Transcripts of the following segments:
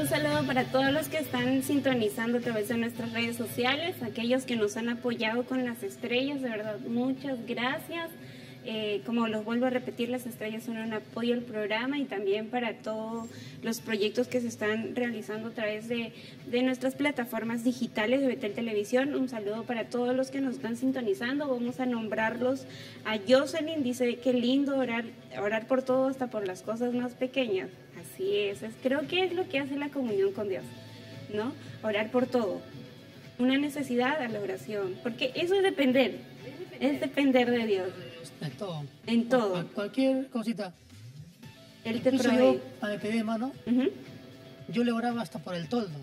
Un saludo para todos los que están sintonizando a través de nuestras redes sociales, aquellos que nos han apoyado con las estrellas, de verdad, muchas gracias. Como los vuelvo a repetir, las estrellas son un apoyo al programa y también para todos los proyectos que se están realizando a través de nuestras plataformas digitales de Betel Televisión. Un saludo para todos los que nos están sintonizando. Vamos a nombrarlos. A Jocelyn dice, qué lindo orar por todo, hasta por las cosas más pequeñas. Así creo que es lo que hace la comunión con Dios, ¿no? Orar por todo. Una necesidad a la oración, porque eso es depender de Dios. En todo. En todo. Cualquier cosita. Él te Incluso provee. yo, para el bebé, hermano, yo le oraba hasta por el toldo.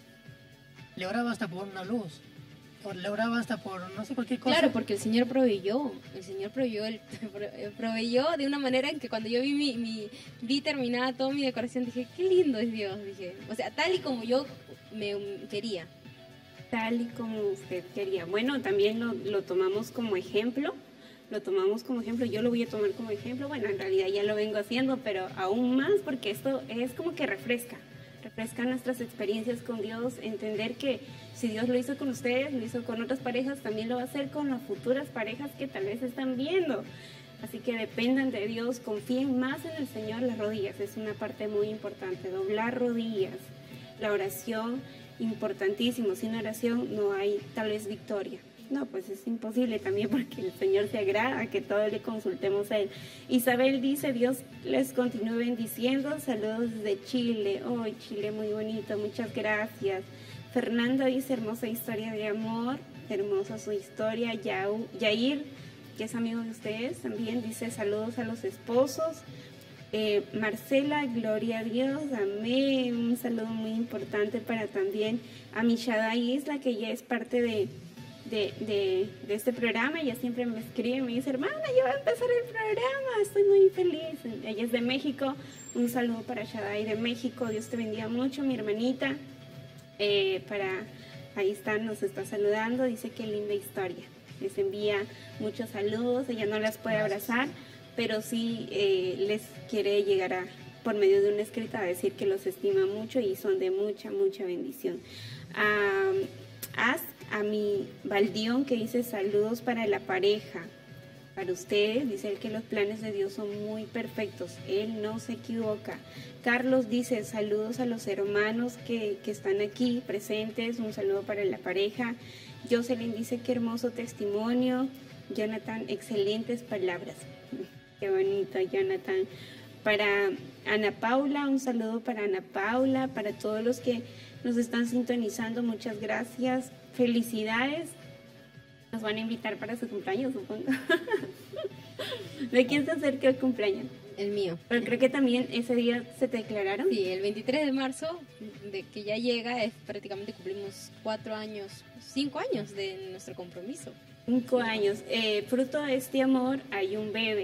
Le oraba hasta por una luz. Le oraba hasta por, no sé, cualquier cosa. Claro, porque el Señor proveyó. El Señor proveyó de una manera en que cuando yo vi terminada toda mi decoración, dije, qué lindo es Dios. Dije, o sea, tal y como yo me quería. Tal y como usted quería. Bueno, también lo tomamos como ejemplo. Yo lo voy a tomar como ejemplo. Bueno, en realidad ya lo vengo haciendo, pero aún más porque esto es como que refresca nuestras experiencias con Dios, entender que si Dios lo hizo con ustedes, lo hizo con otras parejas, también lo va a hacer con las futuras parejas que tal vez están viendo. Así que dependan de Dios, confíen más en el Señor. Las rodillas es una parte muy importante, doblar rodillas. La oración, importantísimo. Sin oración no hay tal vez victoria. No, pues es imposible también porque el Señor se agrada que todo le consultemos a Él. Isabel dice, Dios les continúe bendiciendo. Saludos desde Chile. Oh, Chile muy bonito, muchas gracias. Fernanda dice, hermosa historia de amor, hermosa su historia. Yair, que es amigo de ustedes, también dice, saludos a los esposos. Marcela, gloria a Dios, amén. Un saludo muy importante para también a Mishadai Isla, que ya es parte de este programa. Ella siempre me escribe, me dice, hermana, ya va a empezar el programa, estoy muy feliz. Ella es de México. Un saludo para Shadai de México. Dios te bendiga mucho, mi hermanita. Ahí está, nos está saludando, dice qué linda historia. Les envía muchos saludos. Ella no las puede abrazar, pero sí les quiere llegar por medio de una escrita a decir que los estima mucho y son de mucha bendición. A mi Baldión, que dice saludos para la pareja, para ustedes, dice él que los planes de Dios son muy perfectos, Él no se equivoca. Carlos dice saludos a los hermanos que están aquí presentes, un saludo para la pareja. Jocelyn dice qué hermoso testimonio. Jonathan, excelentes palabras. Qué bonito, Jonathan. Para Ana Paula, un saludo para Ana Paula, para todos los que nos están sintonizando, muchas gracias. Felicidades. Nos van a invitar para su cumpleaños, supongo. ¿De quién se acerca el cumpleaños? El mío. Pero creo que también ese día se te declararon. Sí, el 23 de marzo, de que ya llega, prácticamente cumplimos 5 años de nuestro compromiso. 5 años. Fruto de este amor hay un bebé.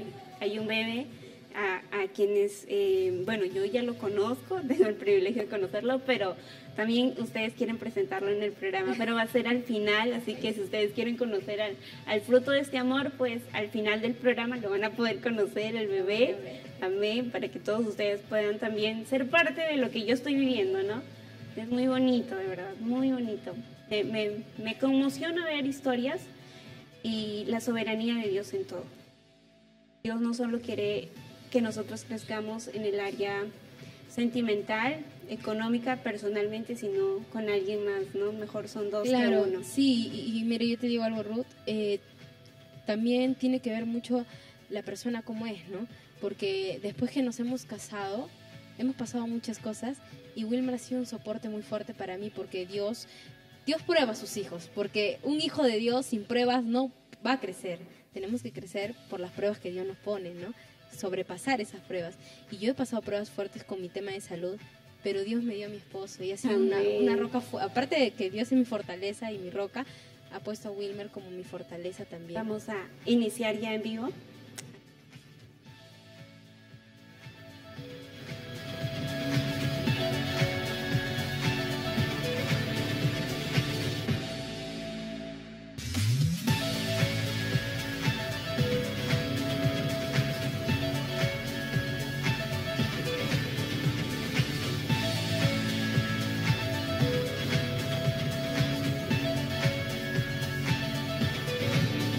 A quienes, bueno, yo ya lo conozco, tengo el privilegio de conocerlo, pero también ustedes quieren presentarlo en el programa, pero va a ser al final, así que si ustedes quieren conocer al fruto de este amor, pues al final del programa lo van a poder conocer, el bebé, amén, para que todos ustedes puedan también ser parte de lo que yo estoy viviendo, ¿no? Es muy bonito, de verdad, muy bonito. Me conmociona ver historias y la soberanía de Dios en todo. Dios no solo quiere que nosotros crezcamos en el área sentimental, económica, personalmente, sino con alguien más, ¿no? Mejor son dos que uno. Sí, y mire, yo te digo algo, Ruth, también tiene que ver mucho la persona como es, ¿no? Porque después que nos hemos casado, hemos pasado muchas cosas y Wilmer ha sido un soporte muy fuerte para mí porque Dios prueba a sus hijos, porque un hijo de Dios sin pruebas no va a crecer. Tenemos que crecer por las pruebas que Dios nos pone, ¿no? Sobrepasar esas pruebas. Y yo he pasado pruebas fuertes con mi tema de salud, pero Dios me dio a mi esposo y ha sido una roca, aparte de que Dios es mi fortaleza y mi roca, ha puesto a Wilmer como mi fortaleza también. Vamos a iniciar ya en vivo.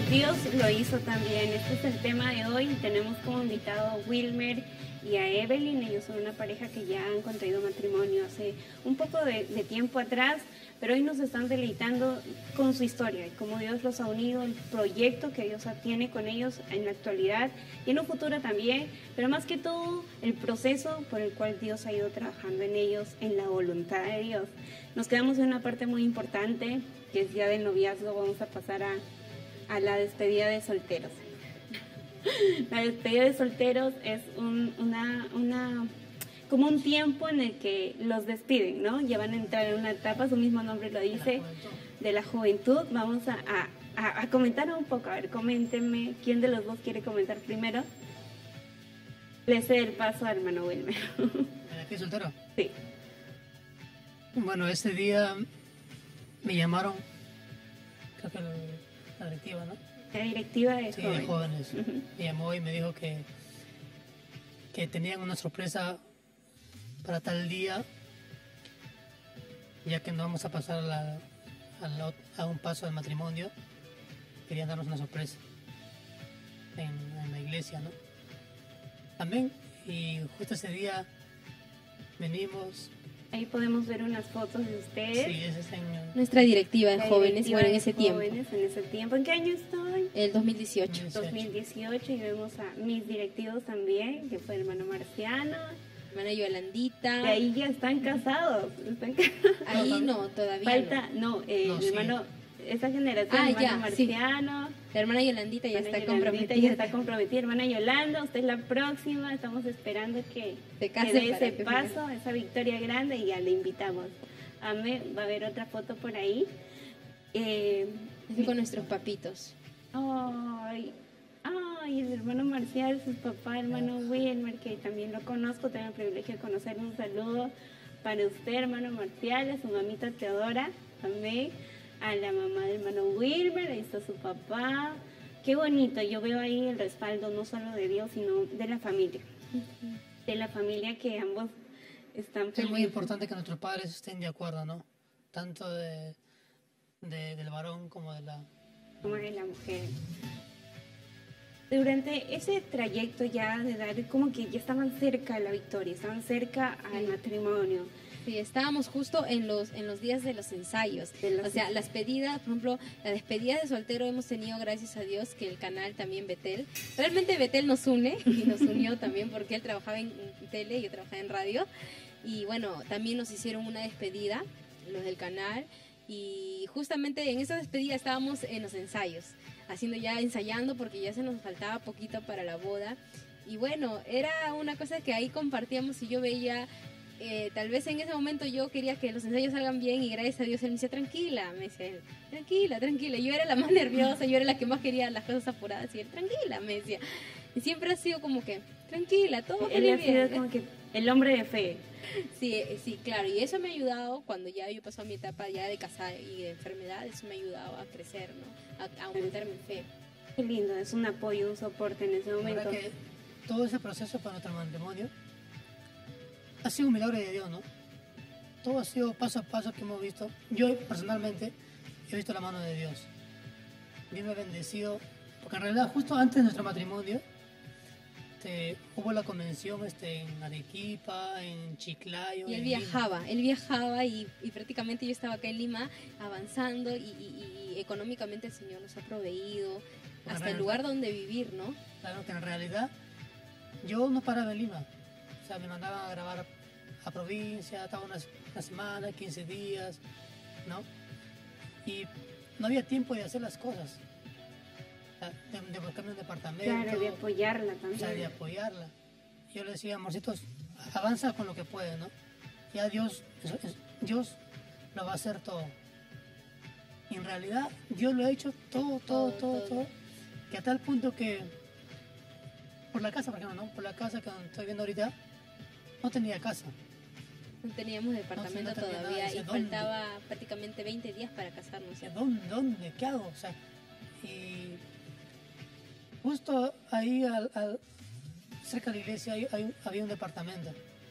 Dios lo hizo también. Este es el tema de hoy. Tenemos como invitado a Wilmer y a Evelyn. Ellos son una pareja que ya han contraído matrimonio hace un poco de tiempo atrás, pero hoy nos están deleitando con su historia y cómo Dios los ha unido, el proyecto que Dios tiene con ellos en la actualidad y en un futuro también, pero más que todo el proceso por el cual Dios ha ido trabajando en ellos, en la voluntad de Dios. Nos quedamos en una parte muy importante, que es ya del noviazgo. Vamos a pasar a la despedida de solteros. La despedida de solteros es como un tiempo en el que los despiden, ¿no? Ya van a entrar en una etapa, su mismo nombre lo dice, de la juventud. Vamos a comentar un poco. A ver, coméntenme, ¿quién de los dos quiere comentar primero? Le cedo el paso a hermano Wilmer. ¿Aquí soltero? Sí. Bueno, ese día me llamaron, creo que la directiva, ¿no? La directiva de Sí, jóvenes. de jóvenes. Ujú. Me llamó y me dijo que tenían una sorpresa para tal día, ya que nos vamos a pasar a un paso del matrimonio. Querían darnos una sorpresa en la iglesia, ¿no? Amén. Y justo ese día venimos. Ahí podemos ver unas fotos de ustedes. Sí, ese es en Nuestra directiva de La jóvenes, directiva bueno, en de ese tiempo, jóvenes en ese tiempo. ¿En qué año estoy? el 2018. 2018, y vemos a mis directivos también, que fue el hermano Marciano. Hermana Yolandita. De ahí ya están casados. Ahí no, todavía Falta, no. no, No, el sí. hermano, esa generación, Ah, hermano ya, sí. Marciano. La hermana Yolandita ya Hermana está Yolandita comprometida. ya está comprometida. Hermana Yolanda, usted es la próxima. Estamos esperando que Se case dé para ese que paso, esa victoria grande, y ya le invitamos. Amén. Va a haber otra foto por ahí. Así con nuestros papitos. Ay, el hermano Marcial, su papá, hermano Wilmer, que también lo conozco, tengo el privilegio de conocer. Un saludo para usted, hermano Marcial, a su mamita Teodora, también, a la mamá del hermano Wilmer, ahí está su papá. Qué bonito, yo veo ahí el respaldo no solo de Dios, sino de la familia. De la familia, que ambos están Es muy felices. importante que nuestros padres estén de acuerdo, ¿no? Tanto del varón como de la... Como de la mujer. Durante ese trayecto ya de dar, como que ya estaban cerca de la victoria, estaban cerca al Sí. matrimonio. Sí, estábamos justo en los días de los ensayos. O sea, las pedidas, por ejemplo, la despedida de soltero hemos tenido, gracias a Dios, que el canal también Betel. Realmente Betel nos une y nos unió también porque él trabajaba en tele y yo trabajaba en radio. Y bueno, también nos hicieron una despedida, los del canal. Y justamente en esa despedida estábamos en los ensayos, ensayando porque ya se nos faltaba poquito para la boda. Y bueno, era una cosa que ahí compartíamos y yo veía... tal vez en ese momento yo quería que los ensayos salgan bien y gracias a Dios él me decía, tranquila, me decía él, tranquila. Yo era la más nerviosa, yo era la que más quería las cosas apuradas y él, tranquila, me decía. Y siempre ha sido como que, tranquila, todo va a Él salir ha sido bien. como que el hombre de fe. Sí, claro, y eso me ha ayudado cuando ya yo pasó mi etapa ya de casada y de enfermedad, eso me ha ayudado a crecer, ¿no? A aumentar mi fe. Qué lindo, es un apoyo, un soporte en ese La momento. verdad que todo ese proceso para nuestro matrimonio ha sido un milagro de Dios, ¿no? Todo ha sido paso a paso que hemos visto. Yo personalmente he visto la mano de Dios. Dios me ha bendecido, porque en realidad justo antes de nuestro matrimonio hubo la convención en Arequipa, en Chiclayo. Y él en Lima. viajaba y prácticamente yo estaba acá en Lima avanzando y económicamente el Señor nos ha proveído hasta el lugar donde vivir, ¿no? Claro que en realidad yo no paraba en Lima. O sea, me mandaban a grabar a provincia, estaba una semana, 15 días, ¿no? Y no había tiempo de hacer las cosas. O sea, de buscarme un departamento. Claro, de apoyarla O sea, de también. apoyarla. Yo le decía, amorcitos, avanza con lo que puedes, ¿no? Ya Dios lo va a hacer todo. Y en realidad Dios lo ha hecho todo. Que a tal punto que por la casa, por ejemplo, ¿no? Por la casa que estoy viendo ahorita, no tenía casa. No teníamos departamento no tenía nada, todavía decía, y ¿dónde? faltaba prácticamente 20 días para casarnos. O sea, ¿dónde? ¿Qué hago? O sea, y justo ahí cerca de la iglesia había un departamento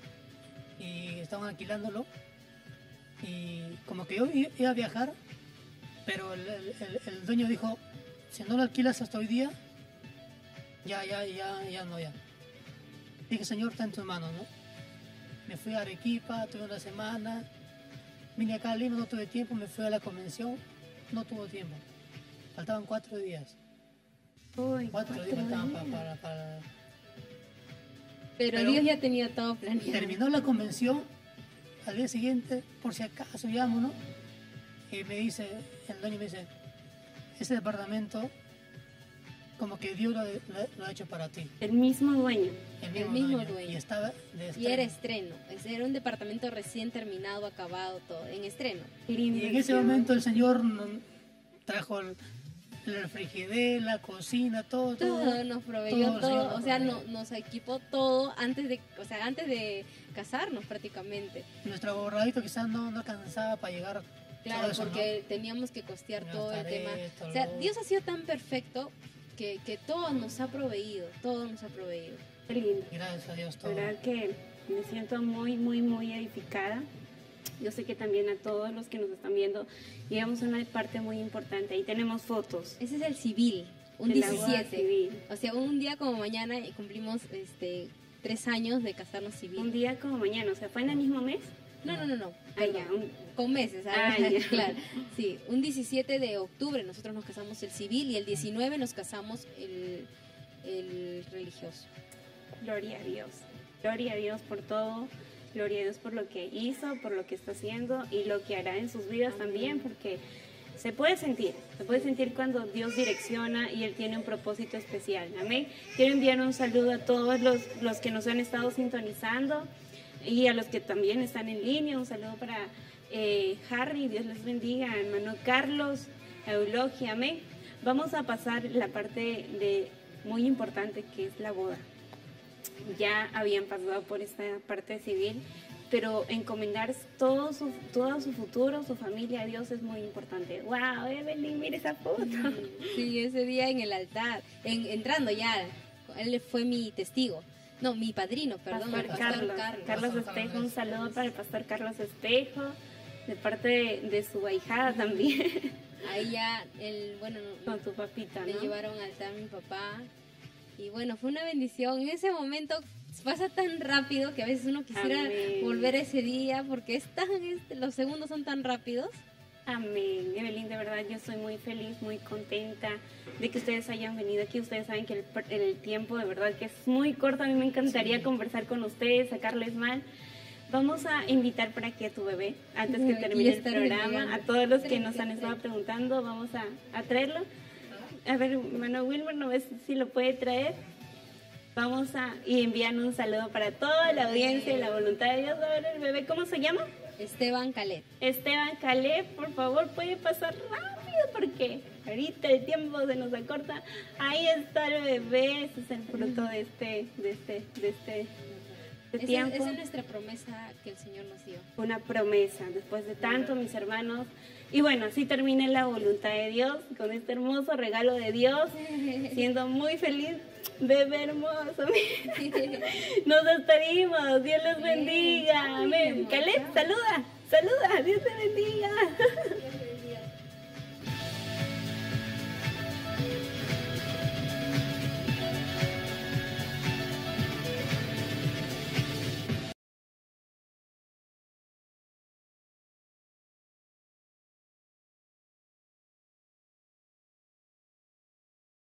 y estaban alquilándolo y como que yo iba a viajar, pero el dueño dijo, si no lo alquilas hasta hoy día, ya, no, ya. Dije, Señor, está en tus manos, ¿no? Me fui a Arequipa, tuve una semana, vine acá a Lima, no tuve tiempo, me fui a la convención, no tuvo tiempo. Faltaban 4 días. Uy, 4 días faltaban para... Pero Dios ya tenía todo planeado. Terminó la convención, al día siguiente, por si acaso llamo, ¿no? Y me dice, el dueño me dice, ese departamento, como que Dios lo ha hecho para ti. el mismo dueño. El mismo dueño. Y estaba de Y era estreno. Era un departamento recién terminado, acabado, todo, en estreno. Y en ese momento el Señor trajo el frigider, la cocina, todo. Todo nos proveyó, todo, o sea, proveyó. nos equipó todo antes de casarnos prácticamente. Nuestro ahorradito quizás no alcanzaba para llegar. Claro, todo eso, porque teníamos que costear todo el Gastar tema. esto, O sea, lo Dios ha sido tan perfecto que todo nos ha proveído, todo nos ha proveído. Qué lindo. ¿no? Gracias a Dios La todo. verdad que me siento muy, muy, muy edificada. Yo sé que también a todos los que nos están viendo llegamos a una parte muy importante. Ahí tenemos fotos. Ese es el civil, un de la boda 17. civil. O sea, un día como mañana cumplimos 3 años de casarnos civil. Un día como mañana, o sea, ¿fue en el mismo mes? No. Ah, perdón. ya, Con meses, Ah, ya. claro. Sí, un 17 de octubre nosotros nos casamos el civil y el 19 nos casamos el religioso. Gloria a Dios. Gloria a Dios por todo. Gloria a Dios por lo que hizo, por lo que está haciendo y lo que hará en sus vidas también, porque se puede sentir cuando Dios direcciona y Él tiene un propósito especial. Amén. Quiero enviar un saludo a todos los que nos han estado sintonizando y a los que también están en línea. Un saludo para Harry, Dios les bendiga, hermano Carlos, Eulogia, amén. Vamos a pasar la parte muy importante que es la boda. Ya habían pasado por esta parte civil, pero encomendar todo su futuro, su familia a Dios es muy importante. ¡Wow! Evelyn, mira esa foto. Sí, ese día en el altar, entrando ya, él fue mi testigo. No, mi padrino, perdón. Pastor el Carlos. Carlos Espejo, un saludo para el pastor Carlos Espejo, de parte de su ahijada también. Ahí ya, Con tu papita, me ¿no? llevaron al altar mi papá. Y bueno, fue una bendición. En ese momento pasa tan rápido que a veces uno quisiera Amén. volver ese día porque los segundos son tan rápidos. Amén. Evelyn, de verdad yo soy muy feliz, muy contenta de que ustedes hayan venido aquí. Ustedes saben que el tiempo de verdad que es muy corto. A mí me encantaría conversar con ustedes, sacarles mal. Vamos a invitar para que a tu bebé, antes que Aquí termine el está programa, llegando. a todos los que nos han estado preguntando, vamos a traerlo. A ver, hermano Wilmer, ¿no ves si lo puede traer? Vamos a enviar un saludo para toda la audiencia y la voluntad de Dios. A ver, el bebé, ¿cómo se llama? Esteban Calet. Esteban Caleb, por favor, puede pasar rápido porque ahorita el tiempo se nos acorta. Ahí está el bebé, ese es el fruto de este tiempo. Esa es nuestra promesa que el Señor nos dio. Una promesa, después de tanto, mis hermanos. Y bueno, así termina la voluntad de Dios, con este hermoso regalo de Dios, siendo muy feliz, bebé hermoso. Nos despedimos, Dios les bendiga. Amén. Caleb, saluda, Dios